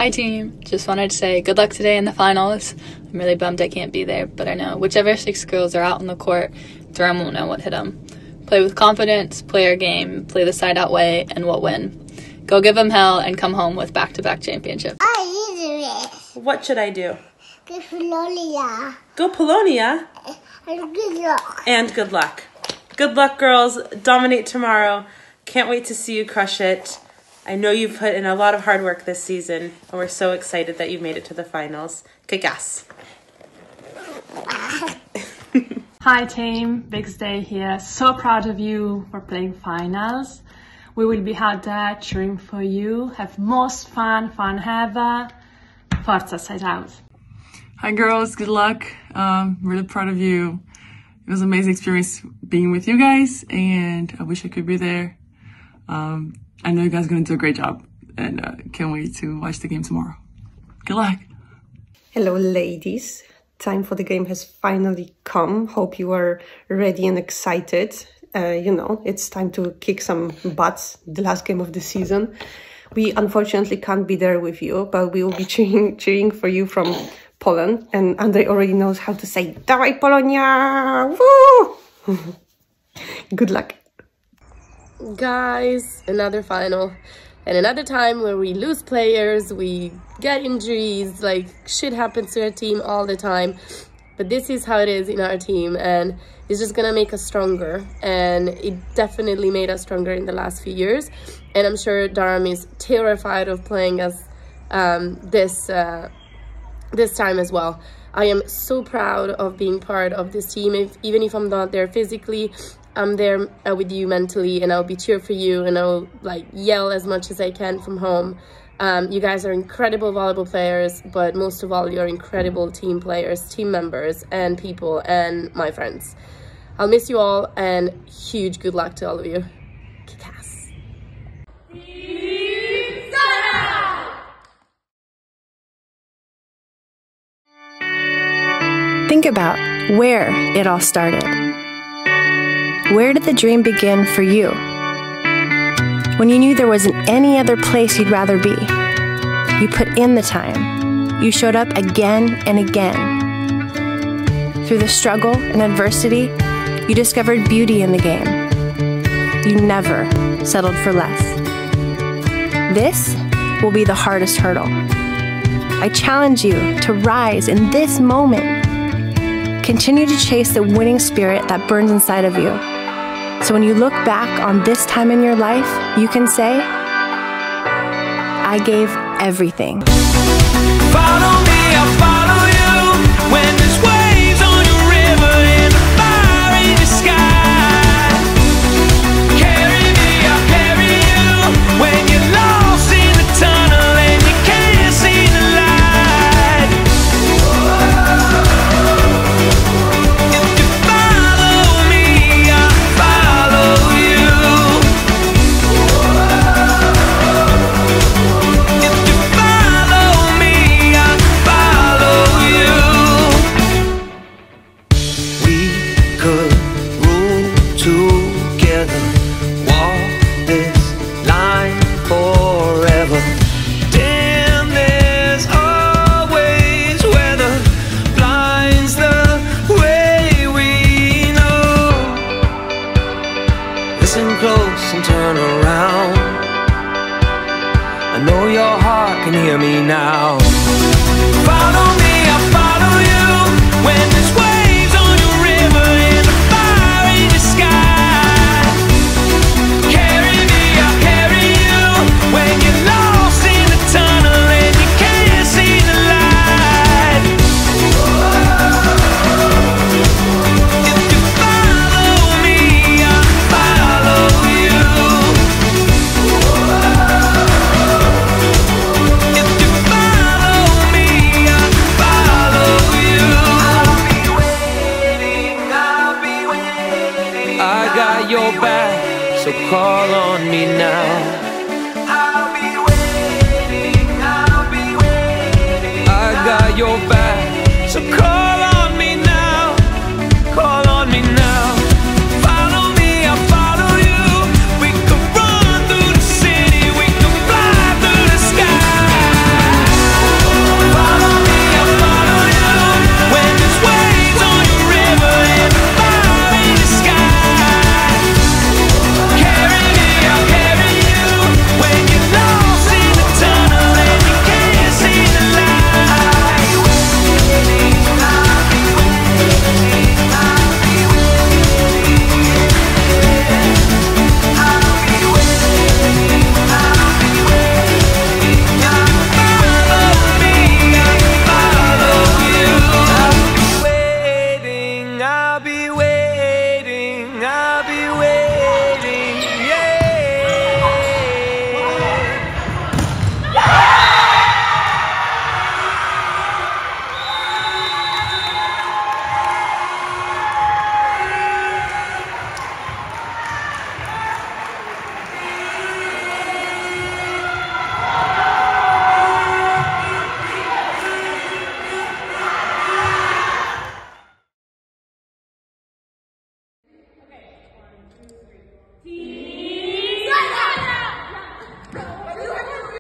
Hi team, just wanted to say good luck today in the finals. I'm really bummed I can't be there, but I know whichever 6 girls are out on the court, Durham won't know what hit them. Play with confidence, play our game, play the side out way, and we'll win. Go give them hell and come home with back-to-back championships. What should I do? Go Polonia. Go Polonia? And good luck. And good luck. Good luck, girls. Dominate tomorrow. Can't wait to see you crush it. I know you've put in a lot of hard work this season, and we're so excited that you've made it to the finals. Kick ass. Hi team, Big Day here. So proud of you for playing finals. We will be out there cheering for you. Have most fun ever. Forza, side out. Hi girls, good luck. Really proud of you. It was an amazing experience being with you guys, and I wish I could be there. I know you guys are going to do a great job, and can't wait to watch the game tomorrow. Good luck. Hello ladies, time for the game has finally come. Hope you are ready and excited. It's time to kick some butts, the last game of the season. We unfortunately can't be there with you, but we will be cheering for you from Poland. And Andrzej already knows how to say, Dawaj Polonia! Woo! Good luck. Guys, another final. And another time where we lose players, we get injuries, like shit happens to our team all the time. But this is how it is in our team, and it's just gonna make us stronger. And it definitely made us stronger in the last few years. And I'm sure Durham is terrified of playing us this time as well. I am so proud of being part of this team. Even if I'm not there physically, I'm there with you mentally, and I'll be cheer for you, and I'll yell as much as I can from home. You guys are incredible volleyball players, but most of all, you're incredible team players, team members, and people, and my friends. I'll miss you all, and huge good luck to all of you. Kick ass. Think about where it all started. Where did the dream begin for you? When you knew there wasn't any other place you'd rather be, you put in the time. You showed up again and again. Through the struggle and adversity, you discovered beauty in the game. You never settled for less. This will be the hardest hurdle. I challenge you to rise in this moment. Continue to chase the winning spirit that burns inside of you. So when you look back on this time in your life, you can say, I gave everything. Follow me, I'll follow you. When there's waves on your river and a fire in the sky, carry me, I'll carry you. When you're lost in the tunnel and you can't see the light, if you follow me, I'll follow you. If you follow me, I'll follow you. We could rule together, walk this line forever. Damn, there's always weather blinds the way we know. Listen close and turn around. I know your heart can hear me now. Follow me, I'll follow you. When there's waves on your river and a fire in the sky, carry me, I'll carry you. When you're lost in the tunnel and you can't see the light, if you follow me, I'll follow you. If you follow me, I'll follow you. I'll be waiting. I got your back, so call on me now.